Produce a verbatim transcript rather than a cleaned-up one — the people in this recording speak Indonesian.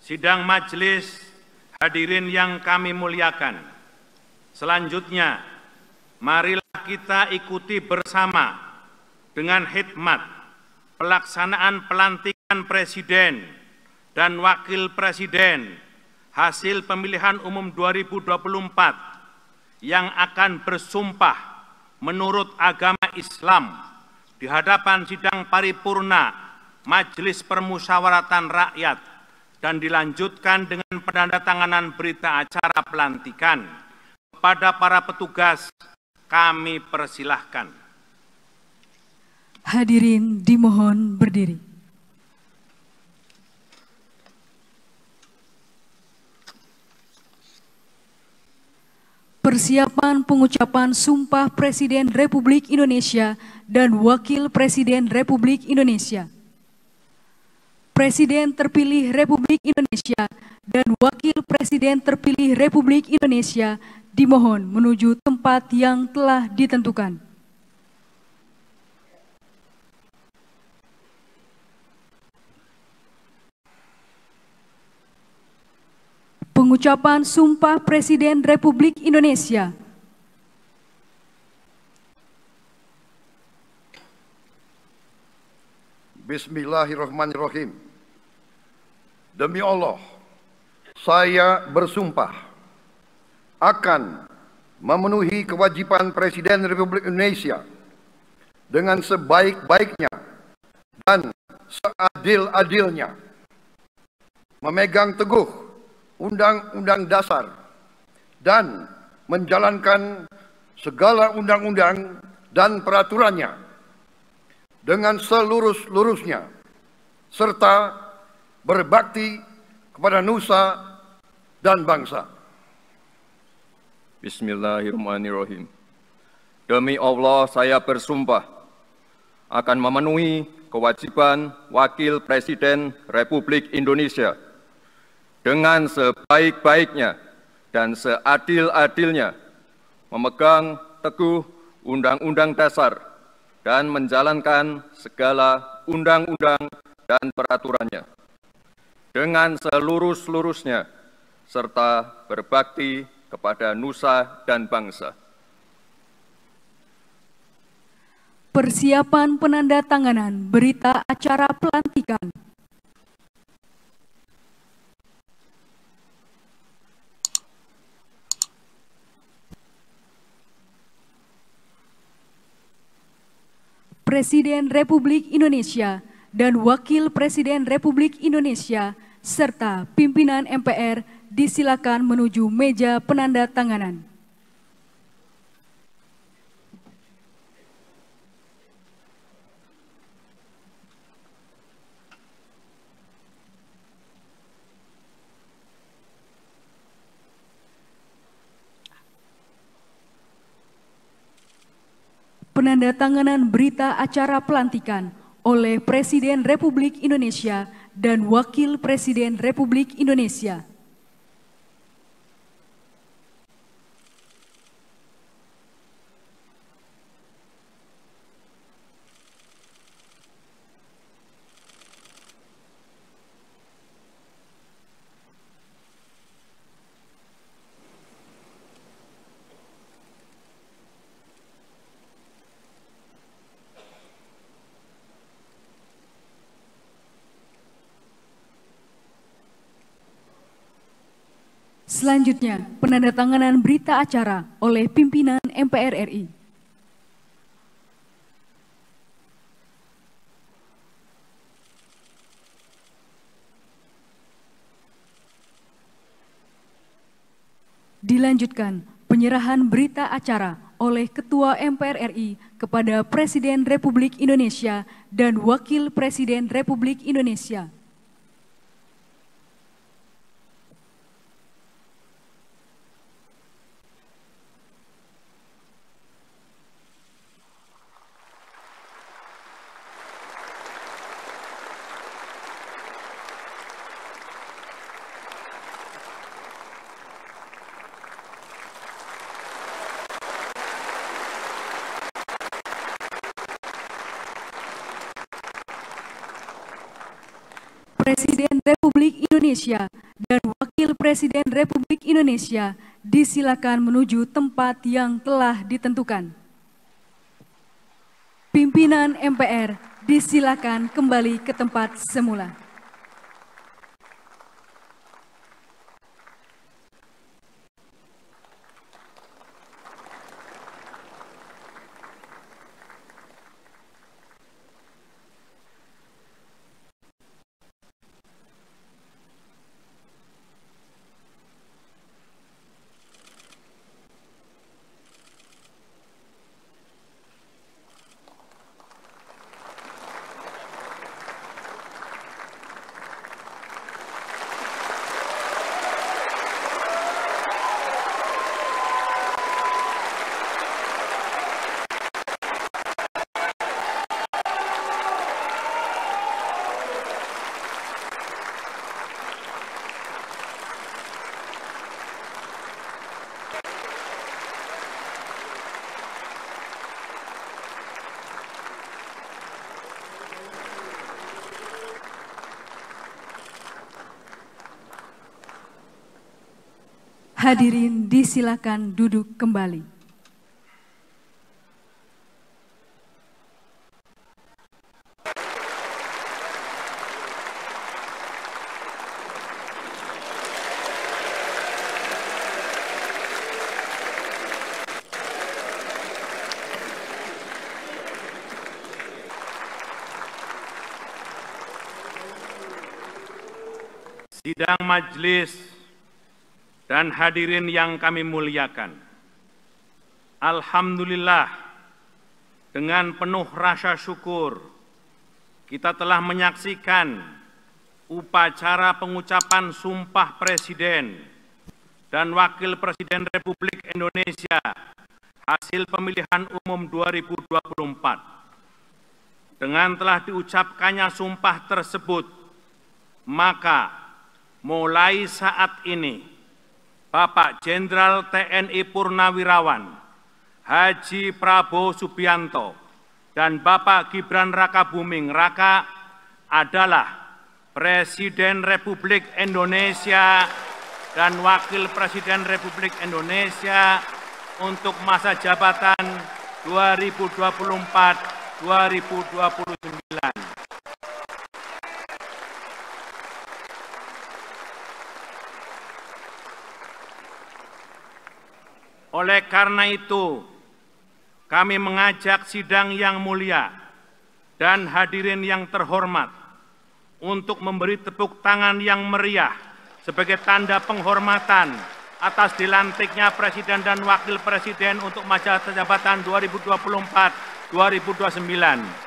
Sidang majelis hadirin yang kami muliakan. Selanjutnya, marilah kita ikuti bersama dengan hikmat pelaksanaan pelantikan Presiden dan Wakil Presiden hasil pemilihan umum dua ribu dua puluh empat yang akan bersumpah menurut agama Islam di hadapan sidang paripurna Majelis Permusyawaratan Rakyat dan dilanjutkan dengan penandatanganan berita acara pelantikan. Kepada para petugas, kami persilahkan. Hadirin dimohon berdiri. Persiapan pengucapan Sumpah Presiden Republik Indonesia dan Wakil Presiden Republik Indonesia. Presiden terpilih Republik Indonesia dan Wakil Presiden terpilih Republik Indonesia dimohon menuju tempat yang telah ditentukan. Pengucapan Sumpah Presiden Republik Indonesia. Bismillahirrahmanirrahim. Demi Allah, saya bersumpah akan memenuhi kewajiban Presiden Republik Indonesia dengan sebaik-baiknya dan seadil-adilnya, memegang teguh Undang-Undang Dasar dan menjalankan segala undang-undang dan peraturannya dengan selurus-lurusnya, serta berbakti kepada nusa dan bangsa. Bismillahirrahmanirrahim. Demi Allah, saya bersumpah akan memenuhi kewajiban Wakil Presiden Republik Indonesia dengan sebaik-baiknya dan seadil-adilnya, memegang teguh Undang-Undang Dasar dan menjalankan segala undang-undang dan peraturannya dengan selurus-lurusnya, serta berbakti kepada nusa dan bangsa. Persiapan penandatanganan berita acara pelantikan. Presiden Republik Indonesia dan Wakil Presiden Republik Indonesia serta pimpinan M P R disilakan menuju meja penandatanganan. Penandatanganan berita acara pelantikan oleh Presiden Republik Indonesia dan Wakil Presiden Republik Indonesia. Selanjutnya, penandatanganan berita acara oleh pimpinan M P R R I. Dilanjutkan penyerahan berita acara oleh Ketua M P R R I kepada Presiden Republik Indonesia dan Wakil Presiden Republik Indonesia. Presiden Republik Indonesia Presiden Republik Indonesia disilakan menuju tempat yang telah ditentukan. Pimpinan M P R disilakan kembali ke tempat semula. Hadirin disilakan duduk kembali. Sidang majelis dan hadirin yang kami muliakan, alhamdulillah, dengan penuh rasa syukur kita telah menyaksikan upacara pengucapan Sumpah Presiden dan Wakil Presiden Republik Indonesia hasil pemilihan umum dua ribu dua puluh empat. Dengan telah diucapkannya sumpah tersebut, maka mulai saat ini Bapak Jenderal T N I Purnawirawan Haji Prabowo Subianto dan Bapak Gibran Rakabuming Raka adalah Presiden Republik Indonesia dan Wakil Presiden Republik Indonesia untuk masa jabatan dua ribu dua puluh empat sampai dua ribu dua puluh sembilan. Oleh karena itu, kami mengajak sidang yang mulia dan hadirin yang terhormat untuk memberi tepuk tangan yang meriah sebagai tanda penghormatan atas dilantiknya Presiden dan Wakil Presiden untuk masa jabatan dua ribu dua puluh empat sampai dua ribu dua puluh sembilan.